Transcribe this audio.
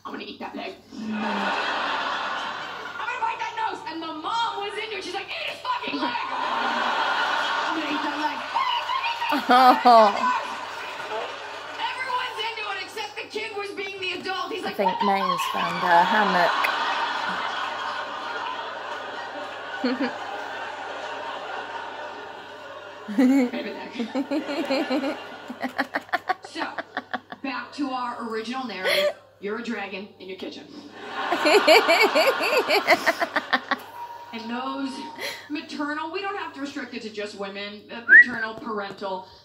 I'm gonna eat that leg. I'm gonna bite that nose. And the mom was into it. She's like, eat his fucking leg. I'm gonna eat that leg. Everyone's into it except the kid was being the adult. He's like, I think May's found her hammock. So, back to our original narrative. You're a dragon in your kitchen. And those maternal, we don't have to restrict it to just women, paternal, parental